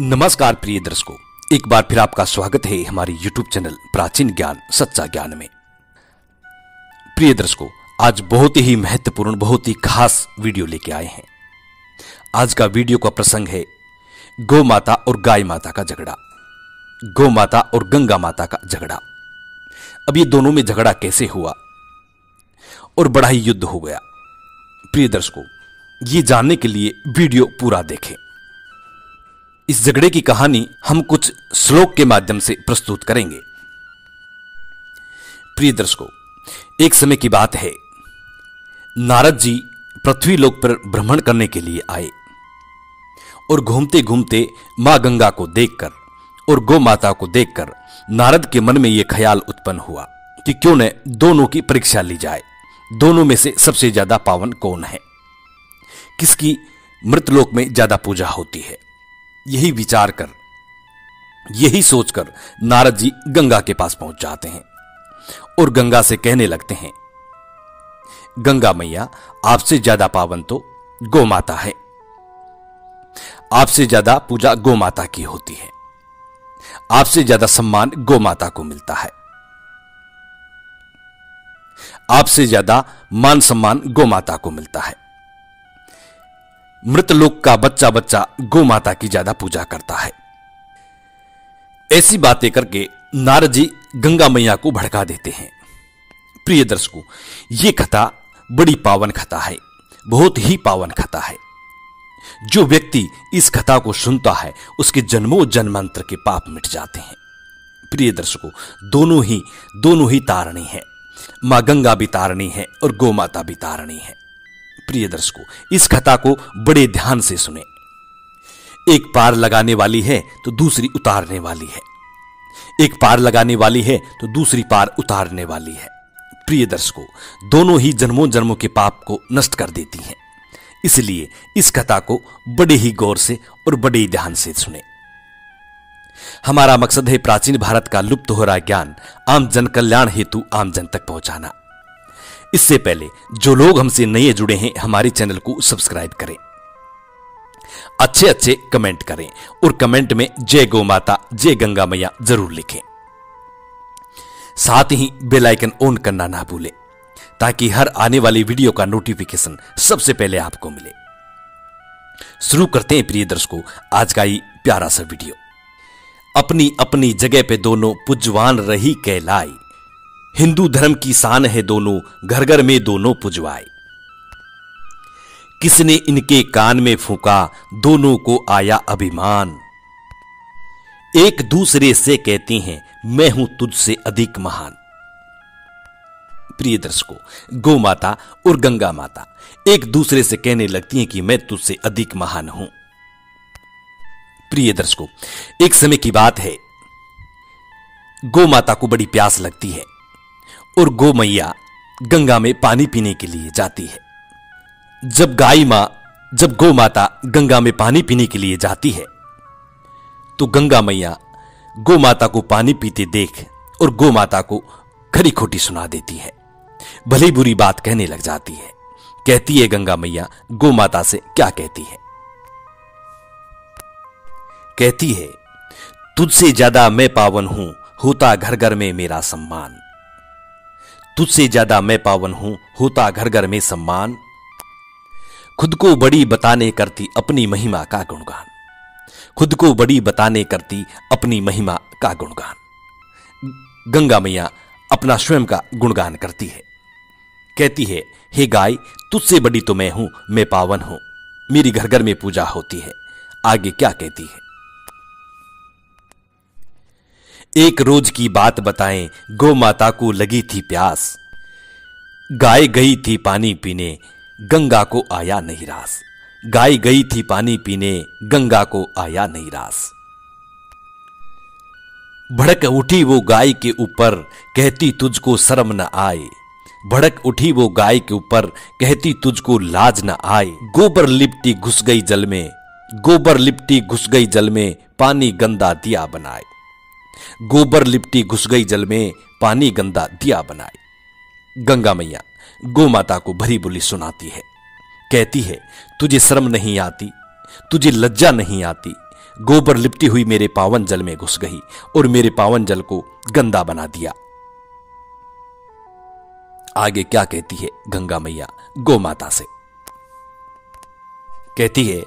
नमस्कार प्रिय दर्शकों, एक बार फिर आपका स्वागत है हमारी YouTube चैनल प्राचीन ज्ञान सच्चा ज्ञान में। प्रिय दर्शकों, आज बहुत ही महत्वपूर्ण, बहुत ही खास वीडियो लेके आए हैं। आज का वीडियो का प्रसंग है गौ माता और गाय माता का झगड़ा, गौ माता और गंगा माता का झगड़ा। अब ये दोनों में झगड़ा कैसे हुआ और बड़ा ही युद्ध हो गया। प्रिय दर्शकों, ये जानने के लिए वीडियो पूरा देखें। इस झगड़े की कहानी हम कुछ श्लोक के माध्यम से प्रस्तुत करेंगे। प्रिय दर्शकों, एक समय की बात है, नारद जी पृथ्वी लोक पर भ्रमण करने के लिए आए और घूमते घूमते मां गंगा को देखकर और गौ माता को देखकर नारद के मन में यह ख्याल उत्पन्न हुआ कि क्यों न दोनों की परीक्षा ली जाए। दोनों में से सबसे ज्यादा पावन कौन है, किसकी मृतलोक में ज्यादा पूजा होती है। यही विचार कर, यही सोचकर नारद जी गंगा के पास पहुंच जाते हैं और गंगा से कहने लगते हैं, गंगा मैया, आपसे ज्यादा पावन तो गौ माता है, आपसे ज्यादा पूजा गौ माता की होती है, आपसे ज्यादा सम्मान गौ माता को मिलता है, आपसे ज्यादा मान सम्मान गौ माता को मिलता है। मृतलोक का बच्चा बच्चा गौ माता की ज्यादा पूजा करता है। ऐसी बातें करके नारद जी गंगा मैया को भड़का देते हैं। प्रिय दर्शकों, यह कथा बड़ी पावन कथा है, बहुत ही पावन कथा है। जो व्यक्ति इस कथा को सुनता है उसके जन्मों जन्मांतर के पाप मिट जाते हैं। प्रिय दर्शकों, दोनों ही तारणी है। मां गंगा भी तारणी है और गौ माता भी तारणी है। प्रिय दर्शकों, इस कथा को बड़े ध्यान से सुने। एक पार लगाने वाली है तो दूसरी उतारने वाली है, एक पार लगाने वाली है तो दूसरी पार उतारने वाली है। प्रिय दर्शकों, दोनों ही जन्मों जन्मों के पाप को नष्ट कर देती हैं। इसलिए इस कथा को बड़े ही गौर से और बड़े ही ध्यान से सुने। हमारा मकसद है प्राचीन भारत का लुप्त हो रहा ज्ञान आम जन कल्याण हेतु आम जन तक पहुंचाना। इससे पहले जो लोग हमसे नए जुड़े हैं, हमारे चैनल को सब्सक्राइब करें, अच्छे अच्छे कमेंट करें और कमेंट में जय गौ माता, जय गंगा मैया जरूर लिखें। साथ ही बेल आइकन ऑन करना ना भूलें ताकि हर आने वाली वीडियो का नोटिफिकेशन सबसे पहले आपको मिले। शुरू करते हैं प्रिय दर्शकों आज का ये प्यारा सा वीडियो। अपनी अपनी जगह पे दोनों पूजवान रही कहलाई, हिंदू धर्म की शान है दोनों, घर घर में दोनों पुजवाए। किसने इनके कान में फूंका, दोनों को आया अभिमान। एक दूसरे से कहती हैं, मैं हूं तुझसे अधिक महान। प्रिय दर्शकों, गौ माता और गंगा माता एक दूसरे से कहने लगती हैं कि मैं तुझसे अधिक महान हूं। प्रिय दर्शकों, एक समय की बात है, गौ माता को बड़ी प्यास लगती है और गौ मैया गंगा में पानी पीने के लिए जाती है। जब गौ माता गंगा में पानी पीने के लिए जाती है तो गंगा मैया गौ माता को पानी पीते देख और गौ माता को खरी खोटी सुना देती है, भली बुरी बात कहने लग जाती है। कहती है गंगा मैया गौ माता से क्या कहती है, कहती है, तुझसे ज्यादा मैं पावन हूं, होता घर घर में मेरा सम्मान। तुझसे ज्यादा मैं पावन हूं, होता घर घर में सम्मान। खुद को बड़ी बताने करती अपनी महिमा का गुणगान, खुद को बड़ी बताने करती अपनी महिमा का गुणगान। गंगा मैया अपना स्वयं का गुणगान करती है, कहती है, हे गाय, तुझसे बड़ी तो मैं हूं, मैं पावन हूं, मेरी घर घर में पूजा होती है। आगे क्या कहती है, एक रोज की बात बताएं, गौ माता को लगी थी प्यास, गाय गई थी पानी पीने, गंगा को आया नहीं रास। गाय गई थी पानी पीने, गंगा को आया नहीं रास। भड़क उठी वो गाय के ऊपर, कहती तुझको शर्म न आए। भड़क उठी वो गाय के ऊपर, कहती तुझको लाज न आए। गोबर लिपटी घुस गई जल में, गोबर लिपटी घुस गई जल में, पानी गंदा दिया बनाए। गोबर लिपटी घुस गई जल में, पानी गंदा दिया बनाए। गंगा मैया गौ माता को भरी बोली सुनाती है, कहती है, तुझे शर्म नहीं आती, तुझे लज्जा नहीं आती, गोबर लिपटी हुई मेरे पावन जल में घुस गई और मेरे पावन जल को गंदा बना दिया। आगे क्या कहती है गंगा मैया गौ माता से? कहती है,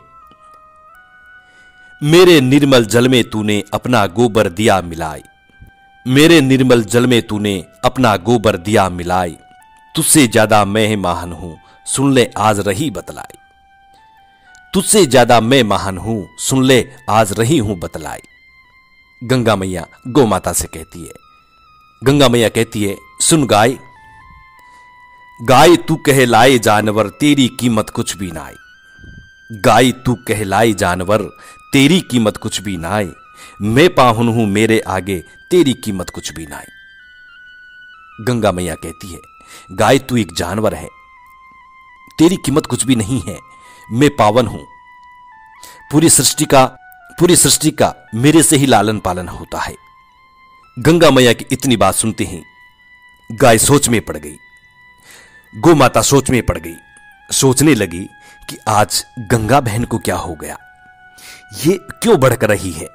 मेरे निर्मल जल में तूने अपना गोबर दिया मिलाई, मेरे निर्मल जल में तूने अपना गोबर दिया मिलाई, तुझसे ज्यादा मैं महान हूं सुन ले आज रही बतलाई, तुझसे ज्यादा मैं महान हूं सुन ले आज रही हूं बतलाई। गंगा मैया गौ माता से कहती है, गंगा मैया कहती है, सुन गाय, गाय तू कहलाए जानवर तेरी कीमत कुछ भी नाई, गाय तू कहलाए जानवर तेरी कीमत कुछ भी नाई, मैं पाहुन हूं मेरे आगे तेरी कीमत कुछ भी नाई। गंगा मैया कहती है, गाय तू एक जानवर है, तेरी कीमत कुछ भी नहीं है, मैं पावन हूं, पूरी सृष्टि का मेरे से ही लालन पालन होता है। गंगा मैया की इतनी बात सुनते ही गाय सोच में पड़ गई, गौ माता सोच में पड़ गई, सोचने लगी कि आज गंगा बहन को क्या हो गया, ये क्यों भड़क रही है।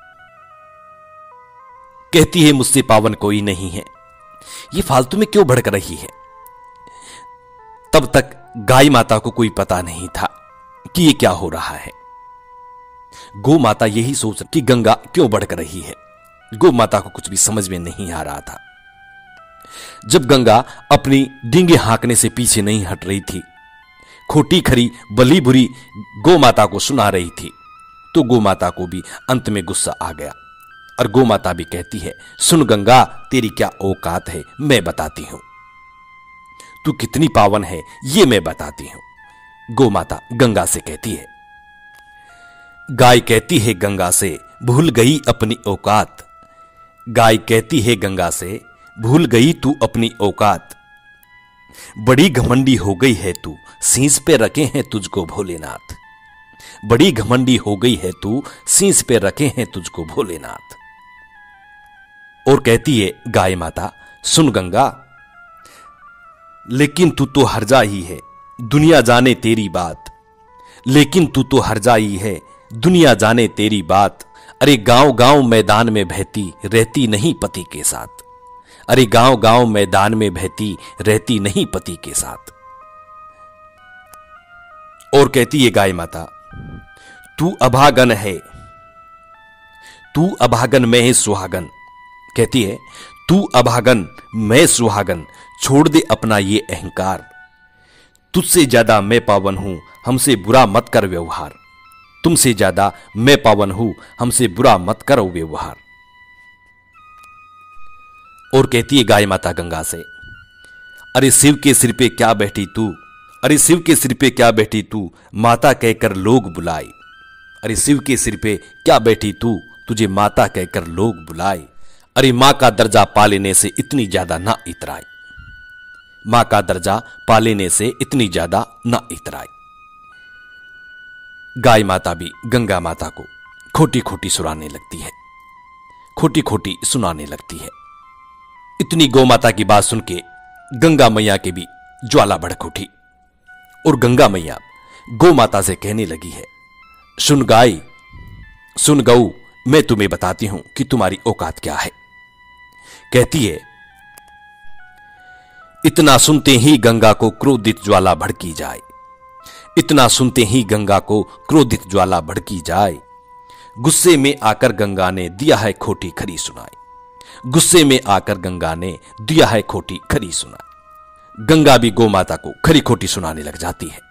कहती है, मुझसे पावन कोई नहीं है, ये फालतू में क्यों भड़क रही है। तब तक गाय माता को कोई पता नहीं था कि ये क्या हो रहा है। गौ माता यही सोच कि गंगा क्यों भड़क रही है, गौ माता को कुछ भी समझ में नहीं आ रहा था। जब गंगा अपनी डींगे हाँकने से पीछे नहीं हट रही थी, खोटी खरी बली बुरी गौ माता को सुना रही थी, तो गौ माता को भी अंत में गुस्सा आ गया और गौ माता भी कहती है, सुन गंगा, तेरी क्या औकात है मैं बताती हूं, तू कितनी पावन है ये मैं बताती हूं। गौ माता गंगा से कहती है, गाय कहती है गंगा से भूल गई अपनी औकात, गाय कहती है गंगा से भूल गई तू अपनी औकात, बड़ी घमंडी हो गई है तू शीश पे रखे हैं तुझको भोलेनाथ, बड़ी घमंडी हो गई है तू शीश पे रखे हैं तुझको भोलेनाथ। और कहती है गाय माता, सुन गंगा, लेकिन तू तो हर जा ही है दुनिया जाने तेरी बात, लेकिन तू तो हर जा ही है दुनिया जाने तेरी बात, अरे गांव गांव मैदान में बहती रहती नहीं पति के साथ, अरे गांव गांव मैदान में बहती रहती नहीं पति के साथ। और कहती है गाय माता, तू अभागन है, तू अभागन मैं सुहागन, कहती है तू अभागन मैं सुहागन, छोड़ दे अपना ये अहंकार, तुझसे ज्यादा मैं पावन हूं हमसे बुरा मत कर व्यवहार, तुमसे ज्यादा मैं पावन हूं हमसे बुरा मत करो व्यवहार। और कहती है गाय माता गंगा से, अरे शिव के सिर पे क्या बैठी तू, अरे शिव के सिर पे क्या बैठी तू माता कहकर लोग बुलाए, अरे शिव के सिर पे क्या बैठी तू तुझे माता कहकर लोग बुलाए, अरे मां का दर्जा पा लेने से इतनी ज्यादा ना इतराए, मां का दर्जा पा लेने से इतनी ज्यादा ना इतराए। गाय माता भी गंगा माता को खोटी खोटी सुनाने लगती है, खोटी खोटी सुनाने लगती है। इतनी गौ माता की बात सुन के गंगा मैया के भी ज्वाला भड़क उठी और गंगा मैया गौ माता से कहने लगी है, सुन गाय, सुन गऊ, मैं तुम्हें बताती हूं कि तुम्हारी औकात क्या है। कहती है, इतना सुनते ही गंगा को क्रोधित ज्वाला भड़की जाए, इतना सुनते ही गंगा को क्रोधित ज्वाला भड़की जाए, गुस्से में आकर गंगा ने दिया है खोटी खरी सुनाई, गुस्से में आकर गंगा ने दिया है खोटी खरी सुनाई। गंगा भी गौ माता को खरी खोटी सुनाने लग जाती है।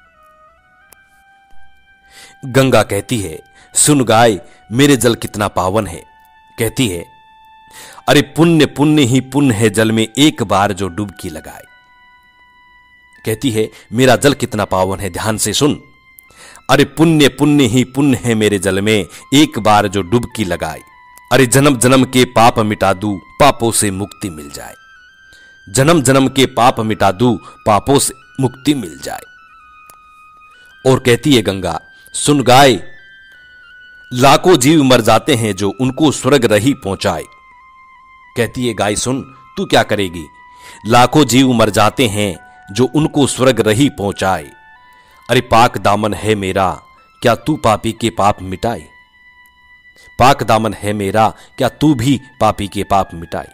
गंगा कहती है, सुन गाय, मेरे जल कितना पावन है। कहती है, अरे पुण्य पुण्य ही पुण्य है जल में एक बार जो डुबकी लगाए। कहती है, मेरा जल कितना पावन है, ध्यान से सुन। अरे पुण्य पुण्य ही पुण्य है मेरे जल में एक बार जो डुबकी लगाए, अरे जन्म जन्म के पाप मिटा दूं पापों से मुक्ति मिल जाए, जन्म जन्म के पाप मिटा दूं पापों से मुक्ति मिल जाए। और कहती है गंगा, सुन गाय, लाखों जीव मर जाते हैं जो उनको स्वर्ग रही पहुंचाए। कहती है गाय, सुन, तू क्या करेगी, लाखों जीव मर जाते हैं जो उनको स्वर्ग रही पहुंचाए, अरे पाक दामन है मेरा, क्या तू पापी के पाप मिटाए। पाक दामन है मेरा, क्या तू भी पापी के पाप मिटाई।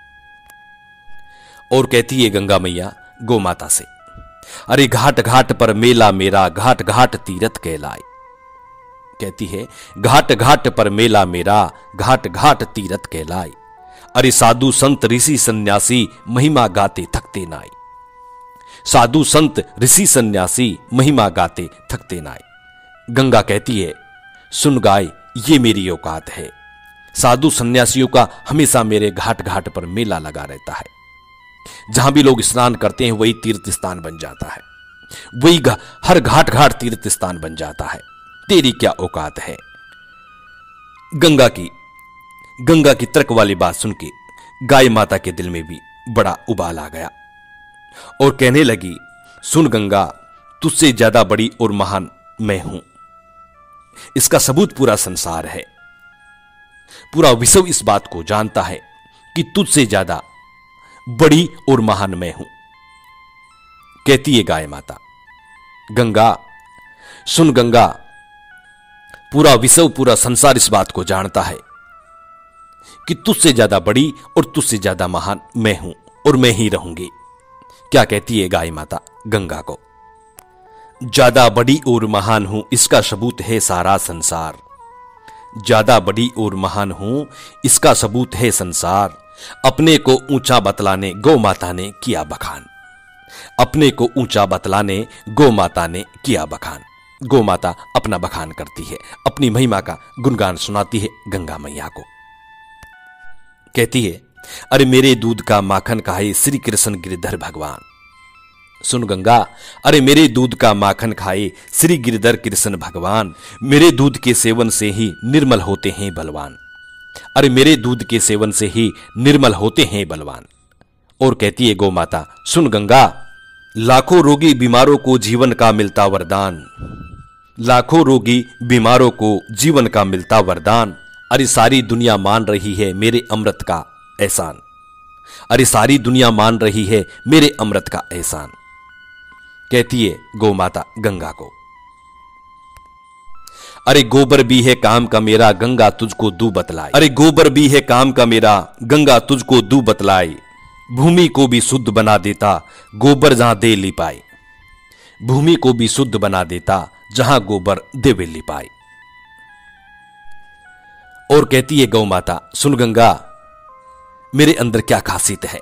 और कहती है गंगा मैया गौ माता से, अरे घाट घाट पर मेला मेरा, घाट घाट तीरथ कहलाए। कहती है घाट घाट पर मेला मेरा, घाट घाट तीरथ कहलाए। अरे साधु संत ऋषि सन्यासी महिमा गाते थकते नाई। साधु संत ऋषि सन्यासी महिमा गाते थकते नाई। गंगा कहती है सुन गाय, ये मेरी औकात है। साधु सन्यासियों का हमेशा मेरे घाट घाट पर मेला लगा रहता है। जहां भी लोग स्नान करते हैं वही तीर्थ स्थान बन जाता है, वही हर घाट घाट तीर्थ स्थान बन जाता है। तेरी क्या औकात है। गंगा की तर्क वाली बात सुन के गाय माता के दिल में भी बड़ा उबाल आ गया और कहने लगी, सुन गंगा, तुझसे ज्यादा बड़ी और महान मैं हूं। इसका सबूत पूरा संसार है, पूरा विश्व इस बात को जानता है कि तुझसे ज्यादा बड़ी और महान मैं हूं। कहती है गाय माता, गंगा सुन गंगा, पूरा विश्व पूरा संसार इस बात को जानता है कि तुझसे ज्यादा बड़ी और तुझसे ज्यादा महान मैं हूं और मैं ही रहूंगी। क्या कहती है गाय माता गंगा को, ज्यादा बड़ी और महान हूं इसका सबूत है सारा संसार। ज्यादा बड़ी और महान हूं इसका सबूत है संसार। अपने को ऊंचा बतलाने गौ माता ने किया बखान। अपने को ऊंचा बतलाने गौ माता ने किया बखान। गौ माता अपना बखान करती है, अपनी महिमा का गुणगान सुनाती है गंगा मैया को। कहती है, अरे मेरे दूध का माखन खाए श्री कृष्ण गिरधर भगवान। सुन गंगा, अरे मेरे दूध का माखन खाए श्री गिरधर कृष्ण भगवान। मेरे दूध के सेवन से ही निर्मल होते हैं बलवान। अरे मेरे दूध के सेवन से ही निर्मल होते हैं बलवान। और कहती है गौ माता, सुन गंगा, लाखों रोगी बीमारों को जीवन का मिलता वरदान। लाखों रोगी बीमारों को जीवन का मिलता वरदान। अरे सारी दुनिया मान रही है मेरे अमृत का एहसान। अरे सारी दुनिया मान रही है मेरे अमृत का एहसान। कहती है गौ माता गंगा को, अरे गोबर भी है काम का मेरा, गंगा तुझको दू बतलाए। अरे गोबर भी है काम का मेरा, गंगा तुझको दू बतलाए। भूमि को भी शुद्ध बना देता गोबर जहां दे लिपाए। भूमि को भी शुद्ध बना देता जहां गोबर देवे लिपाए। और कहती है गौ माता, सुन गंगा, मेरे अंदर क्या खासियत है।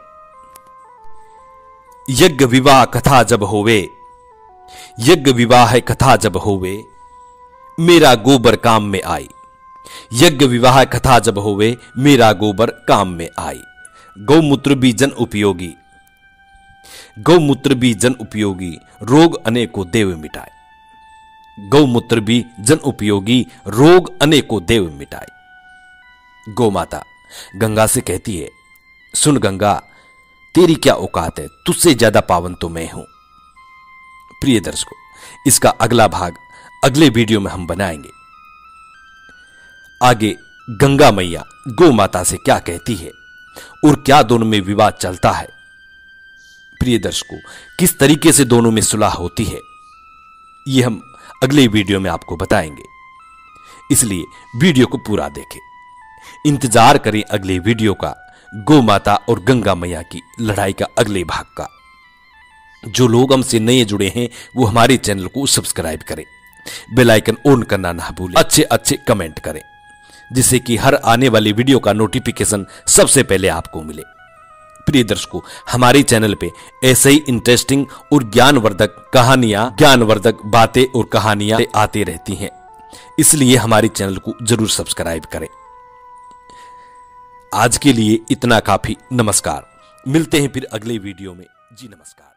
यज्ञ विवाह कथा जब होवे, यज्ञ विवाह कथा जब होवे, मेरा गोबर काम में आई। यज्ञ विवाह कथा जब होवे, मेरा गोबर काम में आई। गौमूत्र भी जन उपयोगी, गौमूत्र भी जन उपयोगी, रोग अनेकों देव मिटाए। गौमूत्र भी जन उपयोगी, रोग अनेकों देव मिटाए। गौ माता गंगा से कहती है, सुन गंगा, तेरी क्या औकात है, तुझसे ज्यादा पावन तो मैं हूं। प्रिय दर्शकों, इसका अगला भाग अगले वीडियो में हम बनाएंगे। आगे गंगा मैया गौ माता से क्या कहती है और क्या दोनों में विवाद चलता है। प्रिय दर्शकों, किस तरीके से दोनों में सुलह होती है, यह हम अगले वीडियो में आपको बताएंगे। इसलिए वीडियो को पूरा देखें, इंतजार करें अगले वीडियो का, गौ माता और गंगा मैया की लड़ाई का अगले भाग का। जो लोग हमसे नए जुड़े हैं वो हमारे चैनल को सब्सक्राइब करें, बेल आइकन ऑन करना ना भूलें, अच्छे अच्छे कमेंट करें, जिससे कि हर आने वाली वीडियो का नोटिफिकेशन सबसे पहले आपको मिले। प्रिय दर्शकों, हमारे चैनल पे ऐसे ही इंटरेस्टिंग और ज्ञानवर्धक कहानियां, ज्ञानवर्धक बातें और कहानियां आती रहती हैं, इसलिए हमारे चैनल को जरूर सब्सक्राइब करें। आज के लिए इतना काफी। नमस्कार, मिलते हैं फिर अगले वीडियो में। जी नमस्कार।